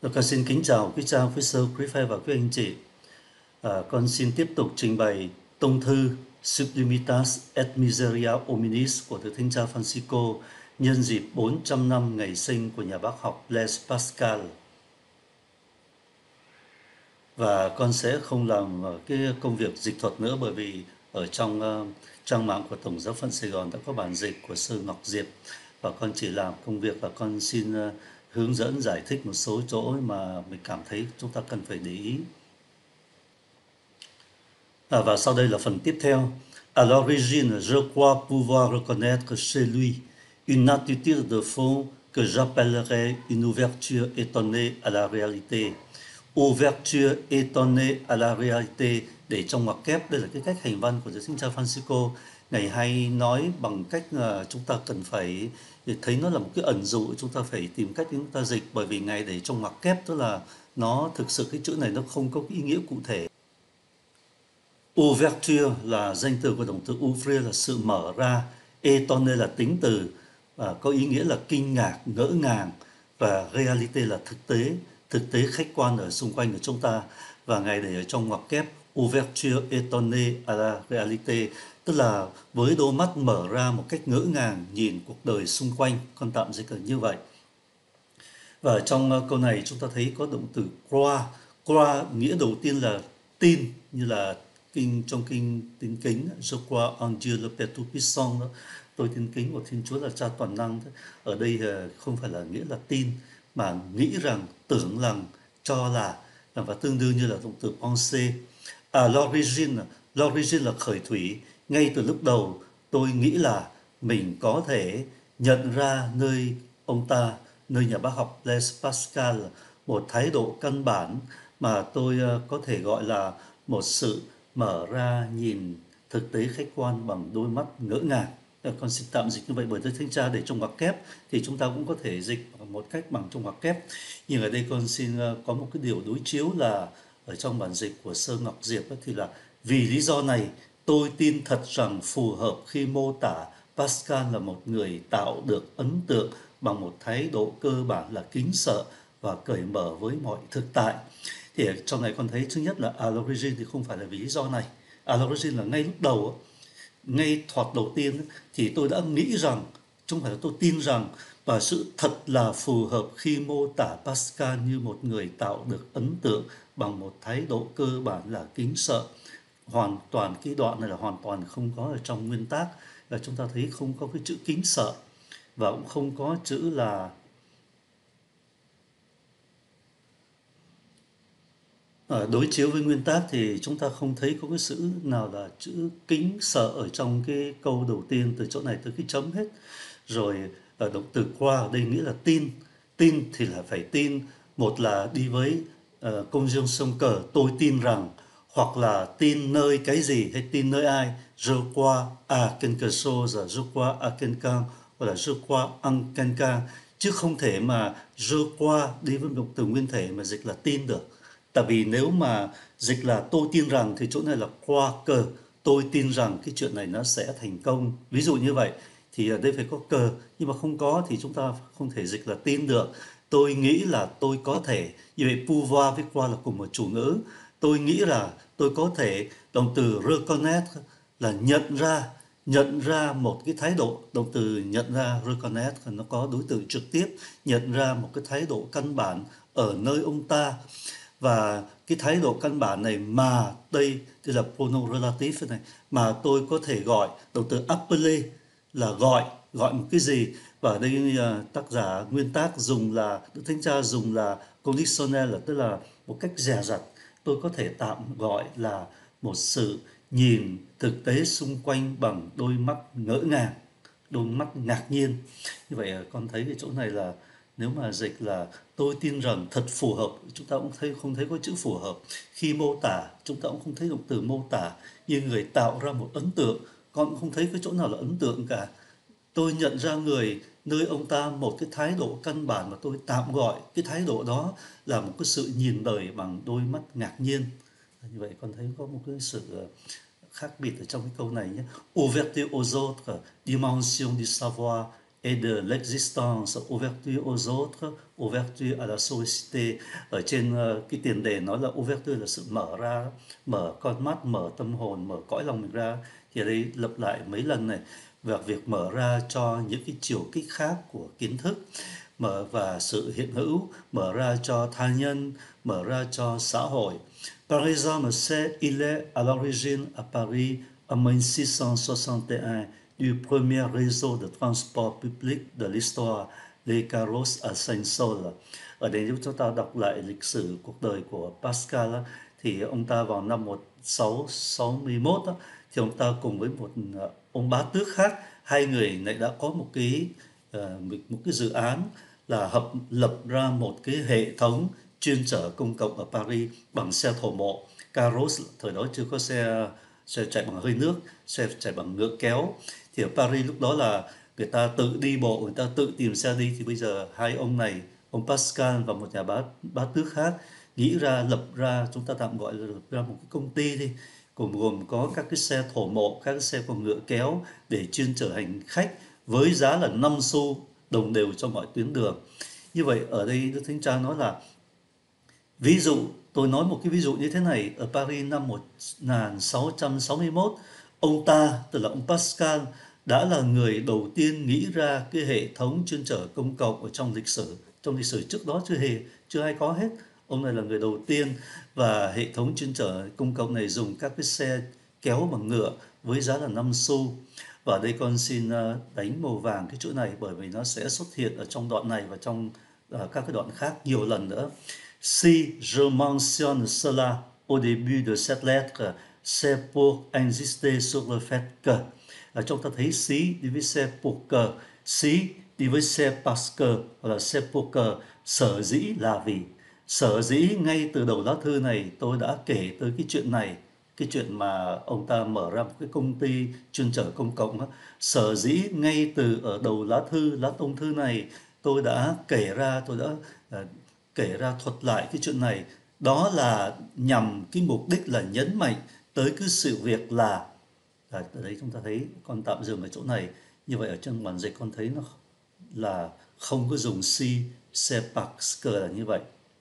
Con xin kính chào quý cha, quý sơ, quý phái và quý anh chị. Con xin tiếp tục trình bày tông thư Sublimitas et Miseria Hominis của Đức Thánh cha Francisco nhân dịp 400 năm ngày sinh của nhà bác học Blaise Pascal. Và con sẽ không làm cái công việc dịch thuật nữa, bởi vì ở trong trang mạng của Tổng giáo phận Sài Gòn đã có bản dịch của sư Ngọc Diệp, và con chỉ làm công việc và con xin hướng dẫn giải thích một số chỗ mà mình cảm thấy chúng ta cần phải để ý. Và sau đây là phần tiếp theo. À l'origine, je crois pouvoir reconnaître chez lui une attitude de fond que j'appellerais une ouverture étonnée à la réalité. Ouverture étonnée à la réalité, để trong ngoặc kép, đây là cái cách hành văn của Đức Thánh cha Francisco. Ngài hay nói bằng cách chúng ta cần phải thấy nó là một cái ẩn dụ, chúng ta phải tìm cách chúng ta dịch, bởi vì Ngài để trong ngoặc kép, tức là nó thực sự cái chữ này nó không có cái ý nghĩa cụ thể. Ouverture là danh từ của động từ ouvrir là sự mở ra, étonné là tính từ và có ý nghĩa là kinh ngạc, ngỡ ngàng, và réalité là thực tế khách quan ở xung quanh của chúng ta. Và Ngài để ở trong ngoặc kép ouverture étonnée à la réalité, tức là với đôi mắt mở ra một cách ngỡ ngàng nhìn cuộc đời xung quanh. Con tạm dịch là như vậy. Và trong câu này chúng ta thấy có động từ croire. Croire nghĩa đầu tiên là tin, như là trong kinh tín kính, je crois en Dieu le Père Tout-Puissant, tôi tin kính của Thiên Chúa là Cha toàn năng. Ở đây không phải là nghĩa là tin, mà nghĩ rằng, tưởng rằng, cho là, và tương đương như là động từ penser. À l'origine là khởi thủy. Ngay từ lúc đầu tôi nghĩ là mình có thể nhận ra nơi ông ta, nơi nhà bác học Blaise Pascal, một thái độ căn bản mà tôi có thể gọi là một sự mở ra nhìn thực tế khách quan bằng đôi mắt ngỡ ngàng. Con xin tạm dịch như vậy, bởi Đức Thánh Cha để trong ngoặc kép thì chúng ta cũng có thể dịch một cách bằng trong ngoặc kép. Nhưng ở đây con xin có một cái điều đối chiếu là ở trong bản dịch của Sơ Ngọc Diệp thì là vì lý do này tôi tin thật rằng phù hợp khi mô tả Pascal là một người tạo được ấn tượng bằng một thái độ cơ bản là kính sợ và cởi mở với mọi thực tại. Thì trong này con thấy thứ nhất là à l'origine thì không phải là vì lý do này. À l'origine là ngay lúc đầu, ngay thoạt đầu tiên thì tôi đã nghĩ rằng, không phải là tôi tin rằng, và sự thật là phù hợp khi mô tả Pascal như một người tạo được ấn tượng bằng một thái độ cơ bản là kính sợ. Hoàn toàn cái đoạn này là hoàn toàn không có ở trong nguyên tác, và chúng ta thấy không có cái chữ kính sợ, và cũng không có chữ là đối chiếu với nguyên tác thì chúng ta không thấy có cái chữ nào là chữ kính sợ ở trong cái câu đầu tiên, từ chỗ này tới cái chấm hết. Rồi ở động từ croire ở đây nghĩa là tin. Tin thì là phải tin, một là đi với conjunction cờ, tôi tin rằng, hoặc là tin nơi cái gì hay tin nơi ai, je crois à quelque chose, je crois à quelqu'un, hoặc là je crois en quelqu'un, chứ không thể mà je crois đi với động từ nguyên thể mà dịch là tin được. Tại vì nếu mà dịch là tôi tin rằng thì chỗ này là croire que, tôi tin rằng cái chuyện này nó sẽ thành công. Ví dụ như vậy thì ở đây phải có cờ, nhưng mà không có thì chúng ta không thể dịch là tin được. Tôi nghĩ là tôi có thể, như vậy pouvoir với croire là cùng một chủ ngữ. Tôi nghĩ là tôi có thể, động từ reconnaître là nhận ra một cái thái độ. Động từ nhận ra reconnaître nó có đối tượng trực tiếp, nhận ra một cái thái độ căn bản ở nơi ông ta. Và cái thái độ căn bản này mà đây là pronom relative này, mà tôi có thể gọi, động từ appeler là gọi một cái gì. Và ở đây tác giả nguyên tác dùng là, Đức Thánh Cha dùng là conditionnel, là tức là một cách dè dặt. Tôi có thể tạm gọi là một sự nhìn thực tế xung quanh bằng đôi mắt ngỡ ngàng, đôi mắt ngạc nhiên. Như vậy con thấy cái chỗ này là nếu mà dịch là tôi tin rằng thật phù hợp, chúng ta cũng không thấy có chữ phù hợp. Khi mô tả chúng ta cũng không thấy động từ mô tả, như người tạo ra một ấn tượng, con cũng không thấy cái chỗ nào là ấn tượng cả. Tôi nhận ra người nơi ông ta một cái thái độ căn bản mà tôi tạm gọi cái thái độ đó là một cái sự nhìn đời bằng đôi mắt ngạc nhiên. Như vậy con thấy có một cái sự khác biệt ở trong cái câu này nhé. Ouverture aux autres, dimension du savoir, et de l'existence, ouverture aux autres, ouverture à la société. Ở trên cái tiền đề nói là ouverture là sự mở ra, mở con mắt, mở tâm hồn, mở cõi lòng mình ra. Thì ở đây lặp lại mấy lần này, và việc mở ra cho những cái chiều kích khác của kiến thức, mở và sự hiện hữu, mở ra cho tha nhân, mở ra cho xã hội. Par exemple, il est à l'origine à Paris en 1661 du premier réseau de transport public de l'histoire, les carrosses à Saint-Saul. Ở đây nếu chúng ta đọc lại lịch sử cuộc đời của Pascal thì ông ta vào năm 1661 thì ông ta cùng với một ông bá tước khác, hai người này đã có một cái dự án là lập ra một cái hệ thống chuyên chở công cộng ở Paris bằng xe thổ mộ, carrosse. Thời đó chưa có xe chạy bằng hơi nước, xe chạy bằng ngựa kéo. Thì ở Paris lúc đó là người ta tự đi bộ, người ta tự tìm xe đi. Thì bây giờ hai ông này, ông Pascal và một nhà bá tước khác nghĩ ra, lập ra, chúng ta tạm gọi là lập ra một cái công ty đi, gồm có các cái xe thổ mộ, các cái xe bằng ngựa kéo để chuyên chở hành khách với giá là 5 xu đồng đều cho mọi tuyến đường. Như vậy ở đây Đức Thánh Cha nói là, ví dụ, tôi nói một cái ví dụ như thế này, ở Paris năm 1661, ông ta, tức là ông Pascal, đã là người đầu tiên nghĩ ra cái hệ thống chuyên chở công cộng ở trong lịch sử. Trong lịch sử trước đó chưa ai có hết. Ông này là người đầu tiên, và hệ thống chuyên chở công cộng này dùng các cái xe kéo bằng ngựa với giá là 5 xu. Và đây con xin đánh màu vàng cái chỗ này, bởi vì nó sẽ xuất hiện ở trong đoạn này và trong các cái đoạn khác nhiều lần nữa. Si je mentionne cela au début de cette lettre, c'est pour insister sur le fait que. Chúng ta thấy si đi với c'est pour que, si đi với c'est parce que, hoặc là c'est pour que, sở dĩ là vì. Sở dĩ ngay từ đầu lá thư này tôi đã kể tới cái chuyện này, cái chuyện mà ông ta mở ra một cái công ty chuyên chở công cộng đó. Sở dĩ ngay từ ở đầu lá tông thư này tôi đã kể ra thuật lại cái chuyện này, đó là nhằm cái mục đích là nhấn mạnh tới cái sự việc là, ở đấy chúng ta thấy, con tạm dừng ở chỗ này. Như vậy ở trong bản dịch con thấy nó là không có dùng si, c'est parce que là như vậy.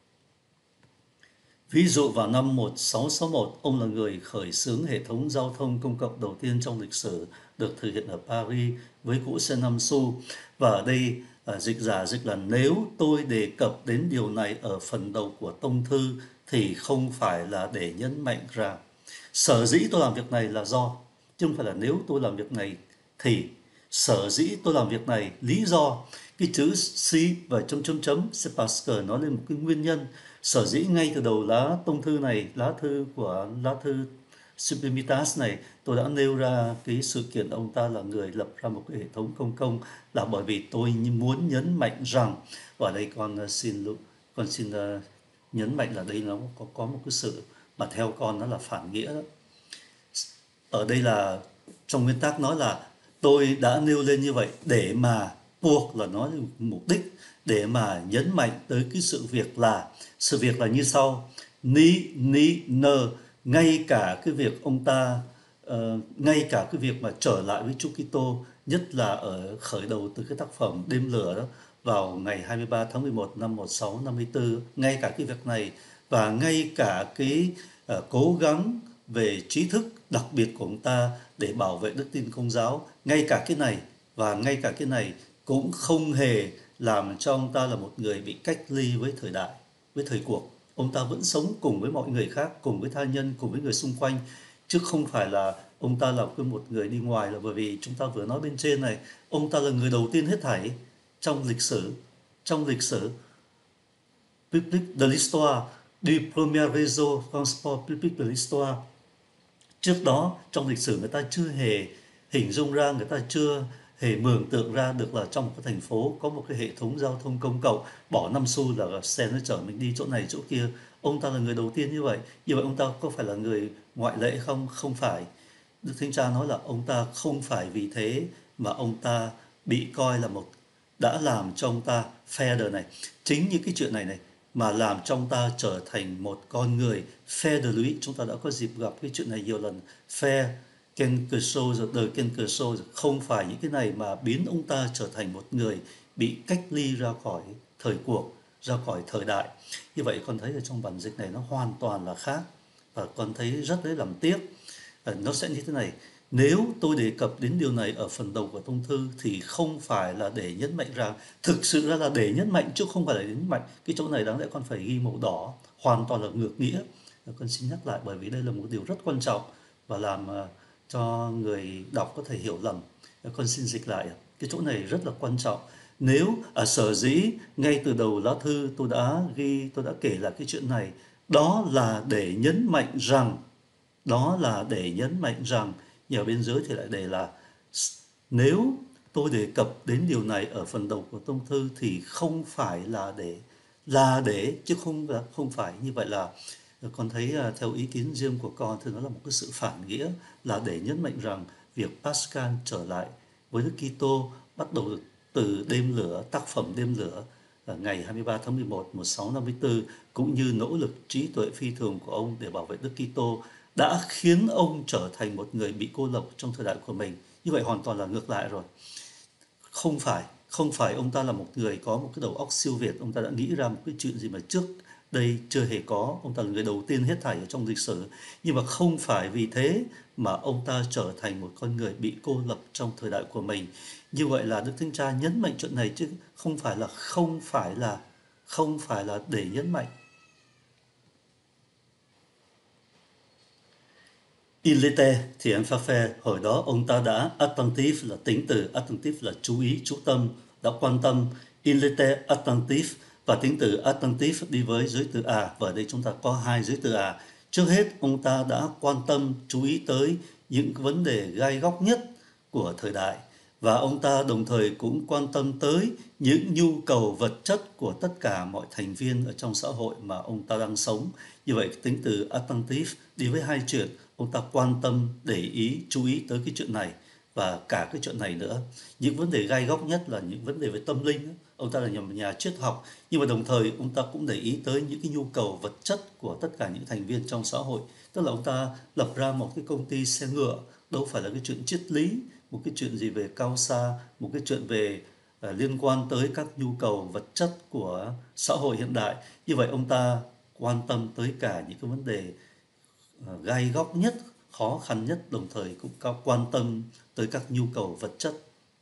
Ví dụ vào năm 1661, ông là người khởi xướng hệ thống giao thông công cộng đầu tiên trong lịch sử, được thực hiện ở Paris với cỗ xe 5 xu. Và ở đây dịch giả dịch là, nếu tôi đề cập đến điều này ở phần đầu của tông thư thì không phải là để nhấn mạnh rằng sở dĩ tôi làm việc này là do, chứ không phải là nếu tôi làm việc này thì. Sở dĩ tôi làm việc này, lý do, cái chữ si và chấm c'est parce que nói lên một cái nguyên nhân. Sở dĩ ngay từ đầu lá tông thư này, lá thư Sublimitas này, tôi đã nêu ra cái sự kiện ông ta là người lập ra một cái hệ thống công cộng, là bởi vì tôi muốn nhấn mạnh rằng, và đây con xin nhấn mạnh là đây nó có một cái sự mà theo con nó là phản nghĩa đó. Ở đây là trong nguyên tắc nói là tôi đã nêu lên như vậy để mà buộc, là nói mục đích để mà nhấn mạnh tới cái sự việc là như sau: ni nơ, ngay cả cái việc ông ta ngay cả cái việc mà trở lại với Chúa Kitô, nhất là ở khởi đầu từ cái tác phẩm Đêm Lửa đó, vào ngày 23 tháng 11 năm 1654, ngay cả cái việc này và ngay cả cái cố gắng về trí thức đặc biệt của ông ta để bảo vệ đức tin Công giáo, ngay cả cái này cũng không hề làm cho ông ta là một người bị cách ly với thời đại, với thời cuộc. Ông ta vẫn sống cùng với mọi người khác, cùng với tha nhân, cùng với người xung quanh, chứ không phải là ông ta là một người đi ngoài. Là bởi vì chúng ta vừa nói bên trên này, ông ta là người đầu tiên hết thảy trong lịch sử public de l'histoire, du premier réseau transport public de l'histoire. Trước đó trong lịch sử người ta chưa hề hình dung ra, người ta chưa hề mường tượng ra được là trong một cái thành phố có một cái hệ thống giao thông công cộng, bỏ 5 xu là xe nó chở mình đi chỗ này chỗ kia. Ông ta là người đầu tiên như vậy. Như vậy ông ta có phải là người ngoại lệ không? Không phải. Đức Thánh Cha nói là ông ta không phải vì thế mà ông ta bị coi là đã làm cho ông ta phe đời này. Chính những cái chuyện này mà làm cho ông ta trở thành một con người phe de lui. Chúng ta đã có dịp gặp cái chuyện này nhiều lần. Phe Ken Kershaw rồi đời Ken Kershaw rồi, không phải những cái này mà biến ông ta trở thành một người bị cách ly ra khỏi thời cuộc, ra khỏi thời đại. Như vậy con thấy ở trong bản dịch này nó hoàn toàn là khác, và con thấy rất lấy làm tiếc. Nó sẽ như thế này: nếu tôi đề cập đến điều này ở phần đầu của thông thư thì không phải là để nhấn mạnh rằng, thực sự ra là để nhấn mạnh chứ không phải là để nhấn mạnh. Cái chỗ này đáng lẽ con phải ghi màu đỏ, hoàn toàn là ngược nghĩa. Con xin nhắc lại bởi vì đây là một điều rất quan trọng và làm cho người đọc có thể hiểu lầm. Con xin dịch lại, cái chỗ này rất là quan trọng. Nếu sở dĩ ngay từ đầu lá thư tôi đã kể là cái chuyện này, đó là để nhấn mạnh rằng, nhà bên dưới thì lại để là, nếu tôi đề cập đến điều này ở phần đầu của thông thư thì không phải là để chứ không phải. Như vậy là con thấy theo ý kiến riêng của con thì nó là một cái sự phản nghĩa, là để nhấn mạnh rằng việc Pascal trở lại với Đức Kitô bắt đầu từ đêm lửa, tác phẩm Đêm lửa ngày 23 tháng 11 1654, cũng như nỗ lực trí tuệ phi thường của ông để bảo vệ Đức Kitô đã khiến ông trở thành một người bị cô lập trong thời đại của mình. Như vậy hoàn toàn là ngược lại rồi. Không phải ông ta là một người có một cái đầu óc siêu việt, ông ta đã nghĩ ra một cái chuyện gì mà trước đây chưa hề có, ông ta là người đầu tiên hết thảy ở trong lịch sử. Nhưng mà không phải vì thế mà ông ta trở thành một con người bị cô lập trong thời đại của mình. Như vậy là Đức Thánh Cha nhấn mạnh chuyện này chứ không phải là để nhấn mạnh. Il était thì em pha phê, hồi đó ông ta đã attentif là tính từ, attentif là chú ý, chú tâm, đã quan tâm. Il était attentif, và tính từ attentif đi với giới từ à, và ở đây chúng ta có hai giới từ à. Trước hết ông ta đã quan tâm, chú ý tới những vấn đề gai góc nhất của thời đại, và ông ta đồng thời cũng quan tâm tới những nhu cầu vật chất của tất cả mọi thành viên ở trong xã hội mà ông ta đang sống. Như vậy tính từ attentif đi với hai chuyện, ông ta quan tâm, để ý, chú ý tới cái chuyện này và cả cái chuyện này nữa. Những vấn đề gai góc nhất là những vấn đề về tâm linh. Ông ta là nhà triết học, nhưng mà đồng thời ông ta cũng để ý tới những cái nhu cầu vật chất của tất cả những thành viên trong xã hội. Tức là ông ta lập ra một cái công ty xe ngựa, đâu phải là cái chuyện triết lý, một cái chuyện gì về cao xa, một cái chuyện về liên quan tới các nhu cầu vật chất của xã hội hiện đại. Như vậy ông ta quan tâm tới cả những cái vấn đề gai góc nhất, khó khăn nhất, đồng thời cũng quan tâm tới các nhu cầu vật chất.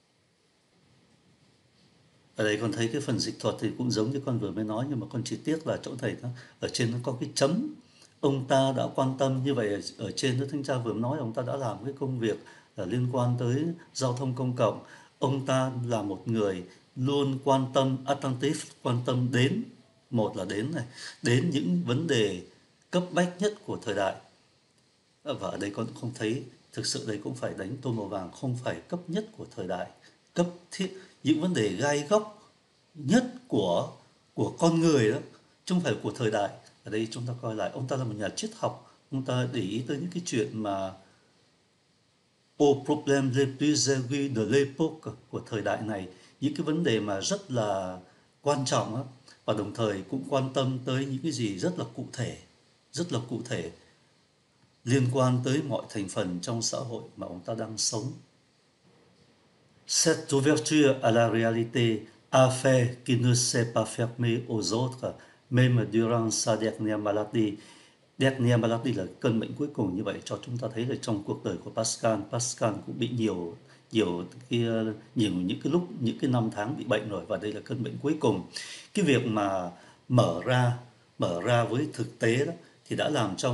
Ở đây con thấy cái phần dịch thuật thì cũng giống như con vừa mới nói, nhưng mà con chỉ tiếc là chỗ thầy ở trên nó có cái chấm. Ông ta đã quan tâm, như vậy ở trên Đức Thánh Cha vừa nói ông ta đã làm cái công việc liên quan tới giao thông công cộng. Ông ta là một người luôn quan tâm, attentive, quan tâm đến, một là đến những vấn đề cấp bách nhất của thời đại. Và ở đây con cũng không thấy, thực sự đây cũng phải đánh tô màu vàng, không phải cấp nhất của thời đại, cấp thiết, những vấn đề gai góc nhất của con người đó, chứ không phải của thời đại. Ở đây chúng ta coi lại, ông ta là một nhà triết học, ông ta để ý tới những cái chuyện mà aux problèmes les plus aigus de l'époque của thời đại này, những cái vấn đề mà rất là quan trọng đó, và đồng thời cũng quan tâm tới những cái gì rất là cụ thể liên quan tới mọi thành phần trong xã hội mà ông ta đang sống. Cette ouverture à la réalité a fait qu'il ne s'est pas fermé aux autres, même durant sa dernière maladie. Dernière maladie là cơn bệnh cuối cùng. Như vậy cho chúng ta thấy là trong cuộc đời của Pascal cũng bị nhiều những cái năm tháng bị bệnh rồi, và đây là cơn bệnh cuối cùng. Cái việc mà mở ra với thực tế đó thì đã làm cho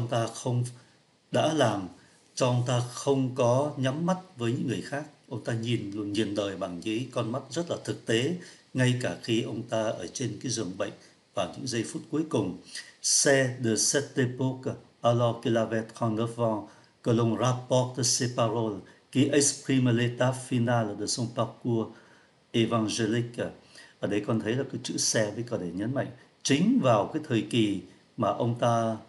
ông ta không có nhắm mắt với những người khác. Ông ta nhìn đời bằng những con mắt rất là thực tế, ngay cả khi ông ta ở trên cái giường bệnh vào những giây phút cuối cùng. C'est de cette époque, alors qu'il avait 39 ans, que l'on rapporte ces paroles qui expriment l'état final de son parcours évangélique. Ở đây con thấy là cái chữ "c'est" với cả để nhấn mạnh, chính vào cái thời kỳ mà ông ta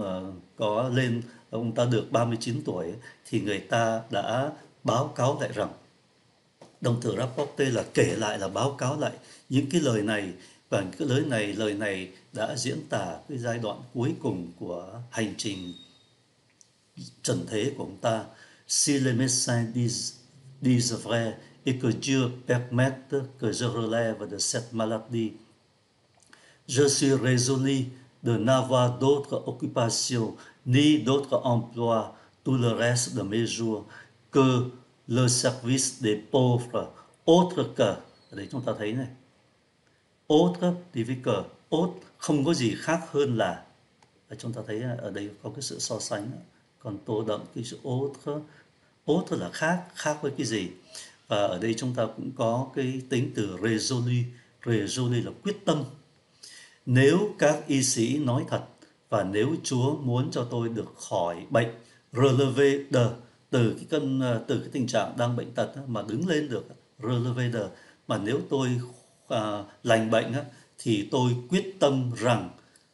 được 39 tuổi thì người ta đã báo cáo lại rằng, động từ rapporte là kể lại, là báo cáo lại những cái lời này, và những cái lời này đã diễn tả cái giai đoạn cuối cùng của hành trình trần thế của ông ta. Si les médecins disent vrai et que Dieu permette que je relève de cette maladie, je suis résolu de n'avoir d'autre occupation ni d'autre emploi tout le reste de mes jours que le service des pauvres, autre que, ở đây chúng ta thấy này, autre thì với cờ, autre không có gì khác hơn là, chúng ta thấy ở đây có cái sự so sánh, còn tô đậm cái chữ autre, autre là khác, khác với cái gì, và ở đây chúng ta cũng có cái tính từ résolu, résolu là quyết tâm. Nếu các y sĩ nói thật và nếu Chúa muốn cho tôi được khỏi bệnh, relever de, từ cái tình trạng đang bệnh tật mà đứng lên được, relever de, mà nếu tôi lành bệnh thì tôi quyết tâm rằng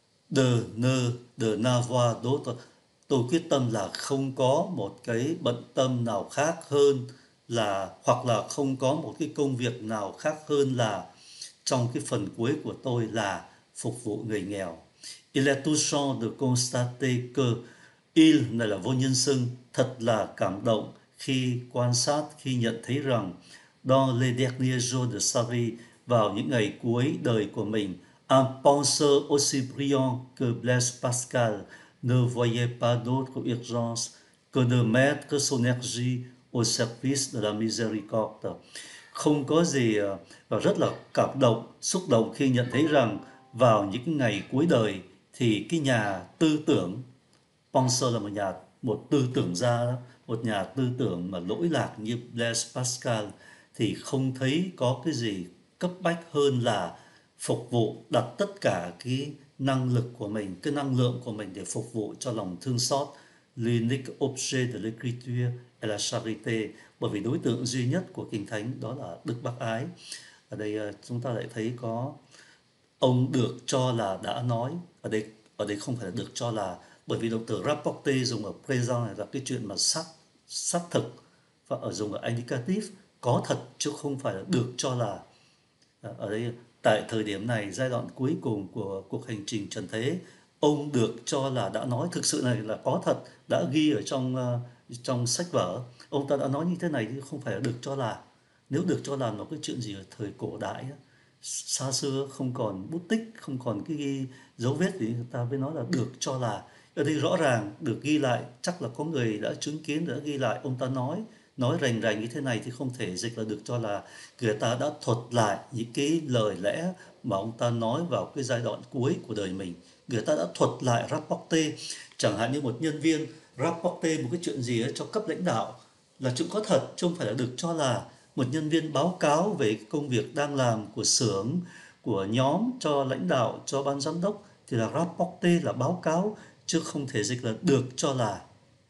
de n'avoir d'autre, tôi quyết tâm là không có một cái bận tâm nào khác hơn là, hoặc là không có một cái công việc nào khác hơn là, trong cái phần cuối của tôi là phục vụ người nghèo. Il est touchant de constater que il này là vô nhân xưng, thật là cảm động khi quan sát, khi nhận thấy rằng dans les derniers jours de sa vie, vào những ngày cuối đời của mình, un penseur aussi brillant que Blaise Pascal ne voyait pas d'autre urgence que de mettre son énergie au service de la miséricorde. Không có gì, và rất là cảm động, xúc động khi nhận thấy rằng vào những ngày cuối đời thì cái nhà tư tưởng, penseur là một tư tưởng gia đó, một nhà tư tưởng mà lỗi lạc như Blaise Pascal thì không thấy có cái gì cấp bách hơn là phục vụ, đặt tất cả cái năng lực của mình, cái năng lượng của mình để phục vụ cho lòng thương xót. L'unique objet de l'écriture est la charité, bởi vì đối tượng duy nhất của Kinh Thánh đó là đức bác ái. Ở đây chúng ta lại thấy có ông được cho là đã nói, ở đây không phải là được cho là, bởi vì động từ rapporter dùng ở présent này là cái chuyện mà xác thực, và ở dùng ở indicative có thật chứ không phải là được cho là. Ở đây tại thời điểm này, giai đoạn cuối cùng của cuộc hành trình trần thế, ông được cho là đã nói, thực sự này là có thật, đã ghi ở trong sách vở, ông ta đã nói như thế này chứ không phải là được cho là. Nếu được cho là nó cái chuyện gì ở thời cổ đại xa xưa, không còn bút tích, không còn cái ghi dấu vết thì người ta mới nói là được cho là. Ở đây rõ ràng được ghi lại, chắc là có người đã chứng kiến, đã ghi lại ông ta nói rành rành như thế này thì không thể dịch là được cho là. Người ta đã thuật lại những cái lời lẽ mà ông ta nói vào cái giai đoạn cuối của đời mình. Người ta đã thuật lại rapporter, chẳng hạn như một nhân viên rapporter một cái chuyện gì cho cấp lãnh đạo là chuyện có thật chứ không phải là được cho là. Một nhân viên báo cáo về công việc đang làm của xưởng, của nhóm cho lãnh đạo, cho ban giám đốc thì là rapporter, là báo cáo, chứ không thể dịch là được cho là.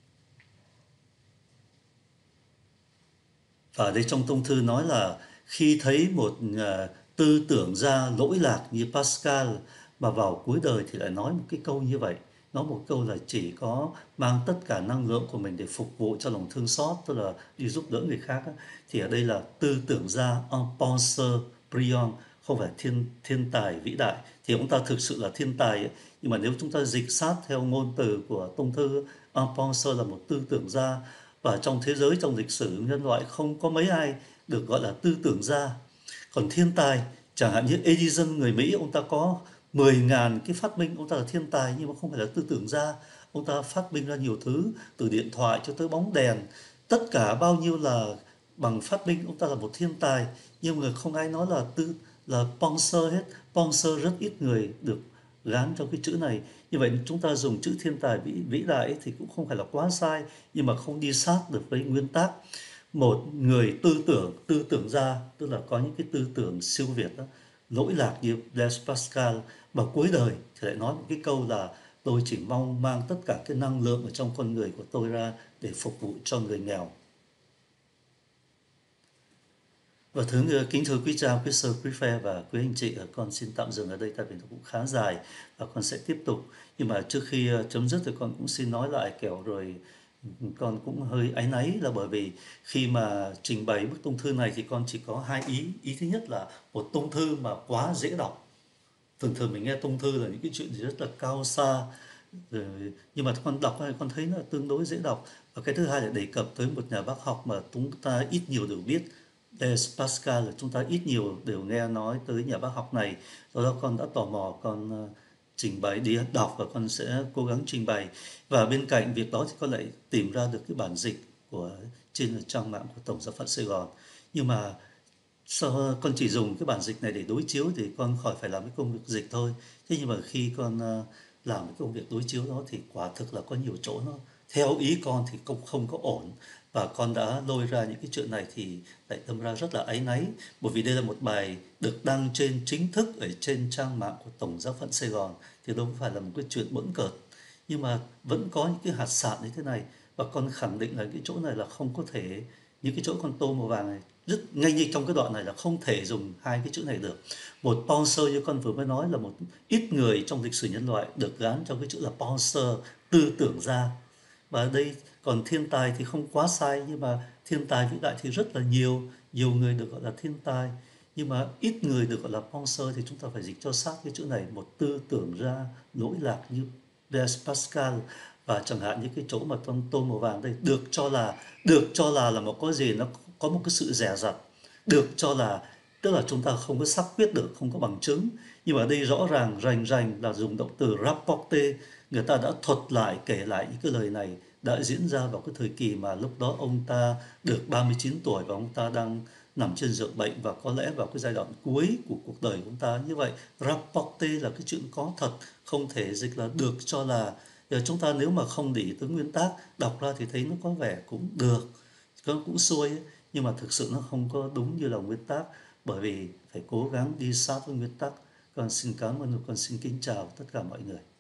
Và đây trong tông thư nói là khi thấy một tư tưởng gia lỗi lạc như Pascal mà vào cuối đời thì lại nói một cái câu như vậy, nói một câu là chỉ có mang tất cả năng lượng của mình để phục vụ cho lòng thương xót, tức là đi giúp đỡ người khác, thì ở đây là tư tưởng gia, un penseur brillant, không phải thiên tài vĩ đại. Thì ông ta thực sự là thiên tài ấy. Nhưng mà nếu chúng ta dịch sát theo ngôn từ của tông thư, un penseur là một tư tưởng gia, và trong thế giới, trong lịch sử nhân loại không có mấy ai được gọi là tư tưởng gia. Còn thiên tài, chẳng hạn như Edison người Mỹ, ông ta có 10.000 cái phát minh, ông ta là thiên tài nhưng mà không phải là tư tưởng gia. Ông ta phát minh ra nhiều thứ, từ điện thoại cho tới bóng đèn, tất cả bao nhiêu là bằng phát minh, ông ta là một thiên tài, nhưng mà không ai nói là penseur hết. Penseur rất ít người được gán trong cái chữ này. Như vậy chúng ta dùng chữ thiên tài vĩ đại thì cũng không phải là quá sai, nhưng mà không đi sát được với nguyên tắc. Một người tư tưởng gia, tức là có những cái tư tưởng siêu việt đó, lỗi lạc như Blaise Pascal, mà cuối đời thì lại nói một cái câu là tôi chỉ mong mang tất cả cái năng lượng ở trong con người của tôi ra để phục vụ cho người nghèo. Và kính thưa quý cha, quý sơ, quý phe và quý anh chị, con xin tạm dừng ở đây tại vì nó cũng khá dài và con sẽ tiếp tục. Nhưng mà trước khi chấm dứt thì con cũng xin nói lại kẻo rồi con cũng hơi áy náy, là bởi vì khi mà trình bày bức tông thư này thì con chỉ có hai ý. Ý thứ nhất là một tông thư mà quá dễ đọc. Thường thường mình nghe tông thư là những cái chuyện gì rất là cao xa, Rồi, nhưng mà con đọc này con thấy nó tương đối dễ đọc. Và cái thứ hai là đề cập tới một nhà bác học mà chúng ta ít nhiều đều biết, Blaise Pascal, là chúng ta ít nhiều đều nghe nói tới nhà bác học này. Do đó con đã tò mò, con trình bày đi đọc và con sẽ cố gắng trình bày. Và bên cạnh việc đó thì con lại tìm ra được cái bản dịch của trên trang mạng của Tổng Giáo phận Sài Gòn. Nhưng mà sao con chỉ dùng cái bản dịch này để đối chiếu thì con khỏi phải làm cái công việc dịch thôi. Thế nhưng mà khi con làm cái công việc đối chiếu đó thì quả thực là có nhiều chỗ nó theo ý con thì cũng không có ổn, và con đã lôi ra những cái chuyện này thì lại đâm ra rất là áy náy, bởi vì đây là một bài được đăng trên chính thức ở trên trang mạng của Tổng Giáo phận Sài Gòn thì đâu phải là một cái chuyện bỡn cợt, nhưng mà vẫn có những cái hạt sạn như thế này, và con khẳng định là cái chỗ này là không có thể, những cái chỗ con tô màu vàng này rất ngay như trong cái đoạn này là không thể dùng hai cái chữ này được. Một Pousser như con vừa mới nói là một ít người trong lịch sử nhân loại được gán trong cái chữ là Pousser, tư tưởng gia. Và đây còn thiên tài thì không quá sai, nhưng mà thiên tài vĩ đại thì rất là nhiều, nhiều người được gọi là thiên tài, nhưng mà ít người được gọi là Pousser, thì chúng ta phải dịch cho sát cái chữ này, một tư tưởng gia lỗi lạc như Blaise Pascal. Và chẳng hạn như cái chỗ mà con tôm màu vàng đây được cho là một cái gì nó có một cái sự dè dặt, được cho là, tức là chúng ta không có xác quyết được, không có bằng chứng, nhưng mà ở đây rõ ràng rành rành là dùng động từ rapporter, người ta đã thuật lại, kể lại những cái lời này đã diễn ra vào cái thời kỳ mà lúc đó ông ta được 39 tuổi và ông ta đang nằm trên giường bệnh, và có lẽ vào cái giai đoạn cuối của cuộc đời của ông ta. Như vậy rapporter là cái chuyện có thật, không thể dịch là được cho là. Giờ chúng ta nếu mà không để ý tới nguyên tác, đọc ra thì thấy nó có vẻ cũng được, cũng xuôi ấy, nhưng mà thực sự nó không có đúng như là nguyên tác, bởi vì phải cố gắng đi sát với nguyên tắc. Con xin cảm ơn và con xin kính chào tất cả mọi người.